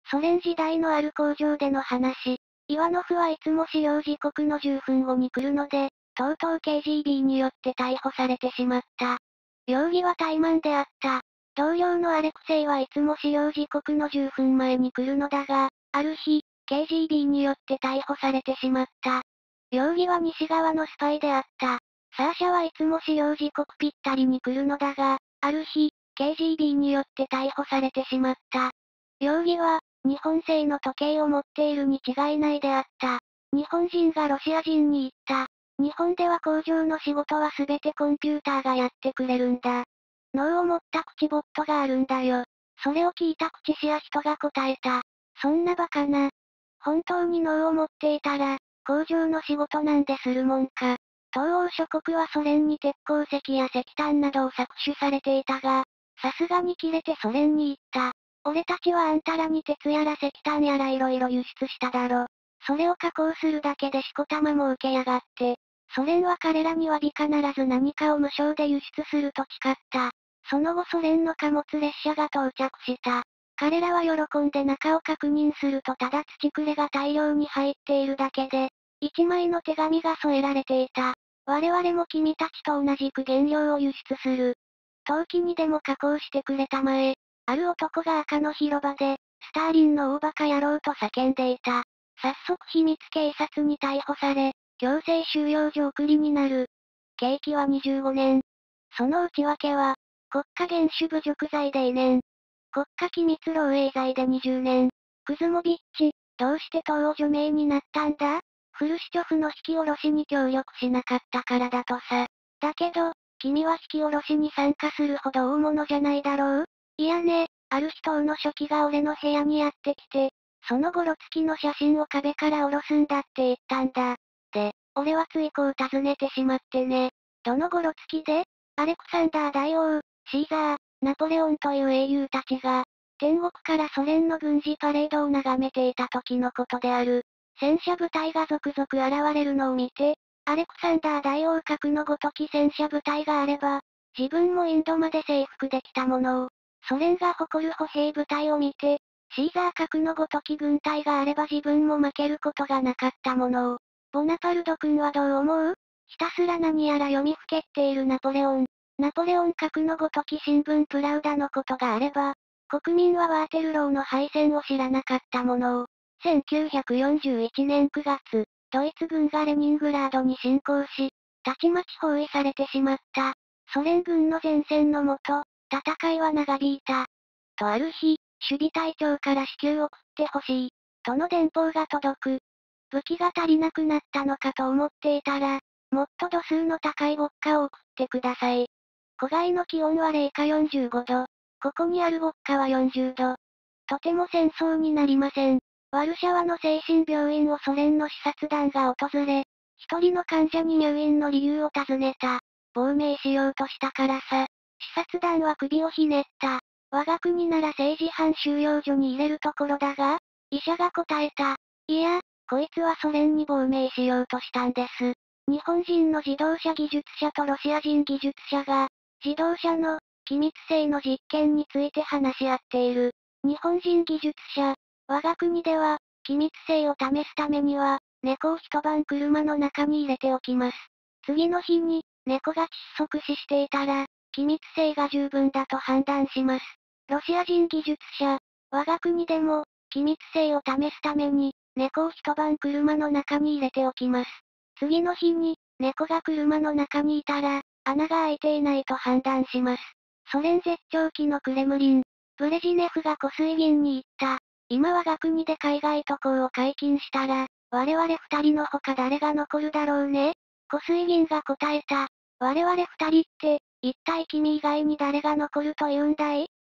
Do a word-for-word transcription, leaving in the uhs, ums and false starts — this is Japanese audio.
ソ連時代のある工場での話。イワノフはいつも使用時刻のじゅっぷんごに来るので、とうとう ケージービー によって逮捕されてしまった。容疑は怠慢であった。同僚のアレクセイはいつも使用時刻のじゅっぷんまえに来るのだが、ある日、ケージービー によって逮捕されてしまった。容疑は西側のスパイであった。サーシャはいつも使用時刻ぴったりに来るのだが、ある日、ケージービー によって逮捕されてしまった。容疑は、日本製の時計を持っているに違いないであった。日本人がロシア人に言った。日本では工場の仕事はすべてコンピューターがやってくれるんだ。脳を持った口ボットがあるんだよ。それを聞いた口シア人が答えた。そんなバカな。本当に脳を持っていたら、工場の仕事なんでするもんか。東欧諸国はソ連に鉄鉱石や石炭などを搾取されていたが、さすがに切れてソ連に言った。俺たちはあんたらに鉄やら石炭やら色々輸出しただろ。それを加工するだけでしこたまも受けやがって。ソ連は彼らには必ず何かを無償で輸出すると誓った。その後ソ連の貨物列車が到着した。彼らは喜んで中を確認するとただ土くれが大量に入っているだけで、一枚の手紙が添えられていた。我々も君たちと同じく原料を輸出する。陶器にでも加工してくれたまえ。ある男が赤の広場で、スターリンの大バカ野郎と叫んでいた。早速秘密警察に逮捕され、強制収容所送りになる。刑期はにじゅうごねん。その内訳は、国家元首侮辱罪でにねん。国家機密漏洩罪でにじゅうねん。クズモビッチ、どうして党を除名になったんだ？フルシチョフの引き下ろしに協力しなかったからだとさ。だけど、君は引き下ろしに参加するほど大物じゃないだろう？いやね、ある日党の書記が俺の部屋にやってきて、そのゴロつきの写真を壁から下ろすんだって言ったんだ。で、俺はついこう尋ねてしまってね。どのゴロつきで？アレクサンダー大王、シーザー、ナポレオンという英雄たちが、天国からソ連の軍事パレードを眺めていた時のことである。戦車部隊が続々現れるのを見て、アレクサンダー大王格のごとき戦車部隊があれば、自分もインドまで征服できたものを、ソ連が誇る歩兵部隊を見て、シーザー格のごとき軍隊があれば自分も負けることがなかったものを。ボナパルド君はどう思う？ひたすら何やら読みふけっているナポレオン。ナポレオン格のごとき新聞プラウダのことがあれば、国民はワーテルローの敗戦を知らなかったものを。せんきゅうひゃくよんじゅういちねんくがつ、ドイツ軍がレニングラードに侵攻し、たちまち包囲されてしまった。ソ連軍の前線のもと、戦いは長引いた。とある日、守備隊長から支給を送ってほしい。との電報が届く。武器が足りなくなったのかと思っていたら、もっと度数の高いウォッカを送ってください。戸外の気温は零下よんじゅうごど。ここにあるウォッカはよんじゅうど。とても戦争になりません。ワルシャワの精神病院をソ連の視察団が訪れ、一人の患者に入院の理由を尋ねた。亡命しようとしたからさ。視察団は首をひねった。我が国なら政治犯収容所に入れるところだが、医者が答えた。いや、こいつはソ連に亡命しようとしたんです。日本人の自動車技術者とロシア人技術者が、自動車の機密性の実験について話し合っている。日本人技術者、我が国では、機密性を試すためには、猫を一晩車の中に入れておきます。次の日に、猫が窒息死していたら、機密性が十分だと判断します。ロシア人技術者、我が国でも、機密性を試すために、猫を一晩車の中に入れておきます。次の日に、猫が車の中にいたら、穴が開いていないと判断します。ソ連絶頂期のクレムリン、ブレジネフが湖水銀に言った。今我が国で海外渡航を解禁したら、我々二人の他誰が残るだろうね？湖水銀が答えた。我々二人って、一体君以外に誰が残ると言うんだい？